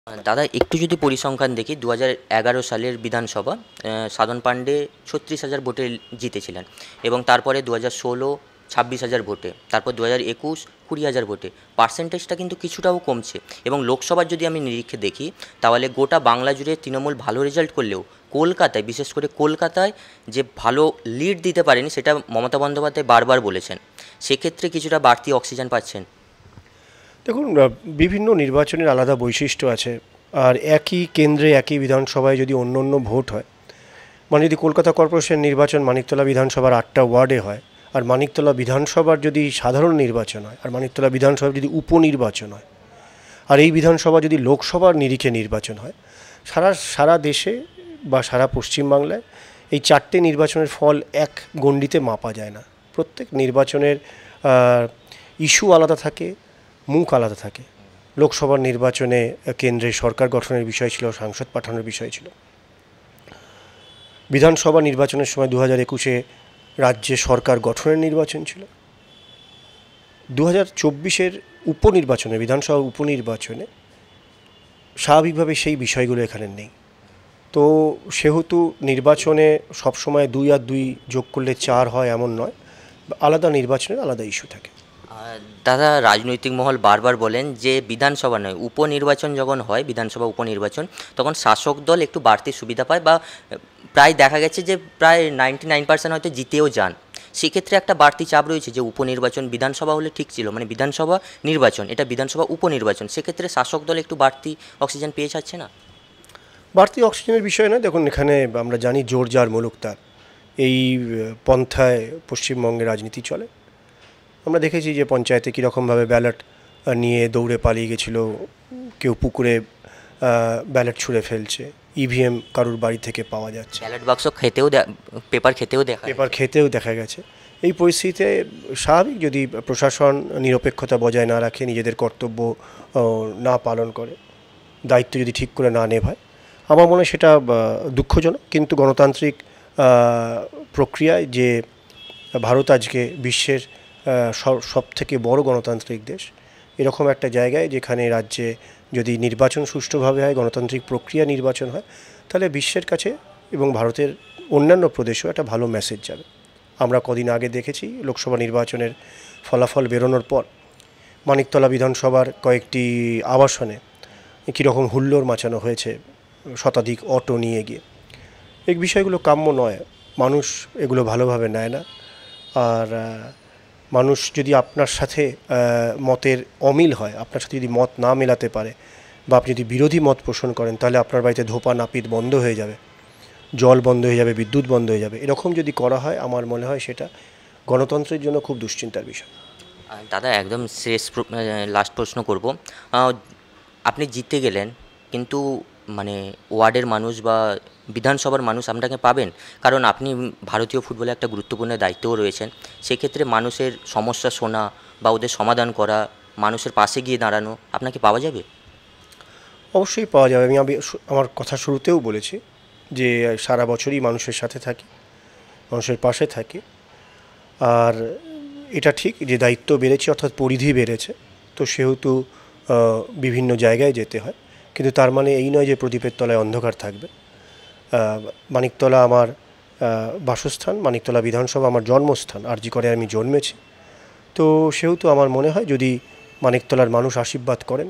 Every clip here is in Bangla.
দাদা একটু যদি পরিসংখ্যান দেখি 2011 সালের বিধানসভা সাধন পান্ডে 36,000 ভোটে জিতেছিলেন এবং তারপরে 2016 26,000 ভোটে, তারপর 2021 20,000 ভোটে। পার্সেন্টেজটা কিন্তু কিছুটাও কমছে এবং লোকসভার যদি আমি নিরীক্ষে দেখি তাহলে গোটা বাংলা জুড়ে তৃণমূল ভালো রেজাল্ট করলেও কলকাতায়, বিশেষ করে কলকাতায় যে ভালো লিড দিতে পারেনি সেটা মমতা বন্দ্যোপাধ্যায় বারবার বলেছেন। সেক্ষেত্রে কিছুটা বাড়তি অক্সিজেন পাচ্ছেন। দেখুন, বিভিন্ন নির্বাচনের আলাদা বৈশিষ্ট্য আছে। আর একই কেন্দ্রে একই বিধানসভায় যদি অন্য অন্য ভোট হয়, মানে যদি কলকাতা কর্পোরেশন নির্বাচন মানিকতলা বিধানসভার 8টা ওয়ার্ডে হয়, আর মানিকতলা বিধানসভার যদি সাধারণ নির্বাচন হয়, আর মানিকতলা বিধানসভার যদি উপনির্বাচন হয়, আর এই বিধানসভা যদি লোকসভার নিরিখে নির্বাচন হয়, সারা দেশে বা সারা পশ্চিমবাংলায় এই 4টে নির্বাচনের ফল এক গণ্ডিতে মাপা যায় না। প্রত্যেক নির্বাচনের ইস্যু আলাদা থাকে, মুখ আলাদা থাকে। লোকসভার নির্বাচনে কেন্দ্রে সরকার গঠনের বিষয় ছিল, সাংসদ পাঠানোর বিষয় ছিল। বিধানসভা নির্বাচনের সময় 2021-এ রাজ্যে সরকার গঠনের নির্বাচন ছিল। 2024-এর উপনির্বাচনে, বিধানসভা উপনির্বাচনে স্বাভাবিকভাবে সেই বিষয়গুলো এখানে নেই। তো সেহেতু নির্বাচনে সবসময় 2 আর 2 যোগ করলে 4 হয় এমন নয়, আলাদা নির্বাচনের আলাদা ইস্যু থাকে। দাদা রাজনৈতিক মহল বারবার বলেন যে বিধানসভা নয়, উপনির্বাচন যখন হয়, বিধানসভা উপনির্বাচন, তখন শাসক দল একটু বাড়তি সুবিধা পায় বা প্রায় দেখা গেছে যে প্রায় 99% হয়তো জিতেও যান। সেক্ষেত্রে একটা বাড়তি চাপ রয়েছে যে উপনির্বাচন, বিধানসভা হলে ঠিক ছিল, মানে বিধানসভা নির্বাচন, এটা বিধানসভা উপনির্বাচন, সেক্ষেত্রে শাসক দল একটু বাড়তি অক্সিজেন পেয়ে যাচ্ছে না। বাড়তি অক্সিজেনের বিষয় না। দেখুন, এখানে আমরা জানি জোর যার মুলুক তার, এই পন্থায় পশ্চিমবঙ্গে রাজনীতি চলে। আমরা দেখেছি যে পঞ্চায়েতে কীরকমভাবে ব্যালট নিয়ে দৌড়ে পালিয়ে গেছিল, কেউ পুকুরে ব্যালট ছুঁড়ে ফেলছে, ইভিএম কারুর বাড়ি থেকে পাওয়া যাচ্ছে, ব্যালট বাক্স পেপার খেতেও দেখা গেছে। এই পরিস্থিতিতে স্বাভাবিক যদি প্রশাসন নিরপেক্ষতা বজায় না রাখে, নিজেদের কর্তব্য না পালন করে, দায়িত্ব যদি ঠিক করে না নেভায়, আমার মনে হয় সেটা দুঃখজনক। কিন্তু গণতান্ত্রিক প্রক্রিয়ায় যে ভারত আজকে বিশ্বের সবথেকে বড় গণতান্ত্রিক দেশ, এরকম একটা জায়গায় যেখানে রাজ্যে যদি নির্বাচন সুষ্ঠুভাবে হয়, গণতান্ত্রিক প্রক্রিয়া নির্বাচন হয়, তাহলে বিশ্বের কাছে এবং ভারতের অন্যান্য প্রদেশেও একটা ভালো মেসেজ যাবে। আমরা কদিন আগে দেখেছি লোকসভা নির্বাচনের ফলাফল বেরোনোর পর মানিকতলা বিধানসভার কয়েকটি আবাসনে কীরকম হুল্লোড় মাচানো হয়েছে শতাধিক অটো নিয়ে গিয়ে। এই বিষয়গুলো কাম্য নয়, মানুষ এগুলো ভালোভাবে নেয় না। আর মানুষ যদি আপনার সাথে মতের অমিল হয়, আপনার সাথে যদি মত না মেলাতে পারে, বা আপনি যদি বিরোধী মত পোষণ করেন, তাহলে আপনার বাড়িতে ধোপা নাপিত বন্ধ হয়ে যাবে, জল বন্ধ হয়ে যাবে, বিদ্যুৎ বন্ধ হয়ে যাবে। এরকম যদি করা হয়, আমার মনে হয় সেটা গণতন্ত্রের জন্য খুব দুশ্চিন্তার বিষয়। দাদা একদম শেষ লাস্ট প্রশ্ন করব। আপনি জিতে গেলেন, কিন্তু মানে ওয়ার্ডের মানুষ বা বিধানসভার মানুষ আপনাকে পাবেন? কারণ আপনি ভারতীয় ফুটবলে একটা গুরুত্বপূর্ণ দায়িত্বও রয়েছেন। সেক্ষেত্রে মানুষের সমস্যা শোনা বা ওদের সমাধান করা, মানুষের পাশে গিয়ে দাঁড়ানো, আপনাকে পাওয়া যাবে? অবশ্যই পাওয়া যাবে। আমি আমার কথা শুরুতেও বলেছি যে সারা বছরই মানুষের সাথে থাকি, মানুষের পাশে থাকি। আর এটা ঠিক যে দায়িত্ব বেড়েছে, অর্থাৎ পরিধি বেড়েছে, তো সেহেতু বিভিন্ন জায়গায় যেতে হয়। কিন্তু তার মানে এই নয় যে প্রদীপের তলায় অন্ধকার থাকবে। মানিকতলা আমার বাসস্থান, মানিকতলা বিধানসভা আমার জন্মস্থান, আরজি করে আমি জন্মেছি। তো সেহেতু আমার মনে হয় যদি মানিকতলার মানুষ আশীর্বাদ করেন,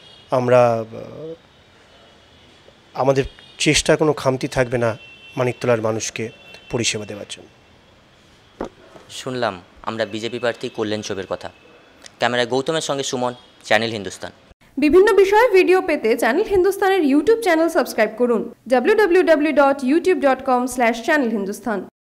আমাদের চেষ্টার কোনো খামতি থাকবে না মানিকতলার মানুষকে পরিষেবা দেওয়ার জন্য। শুনলাম আমরা বিজেপি প্রার্থী কল্যাণ চৌবের কথা। ক্যামেরায় গৌতমের সঙ্গে সুমন, চ্যানেল হিন্দুস্তান। বিভিন্ন বিষয়ে ভিডিও পেতে চ্যানেল হিন্দুস্তানের ইউটিউব চ্যানেল সাবস্ক্রাইব করুন www.youtube.com/channelhindustan।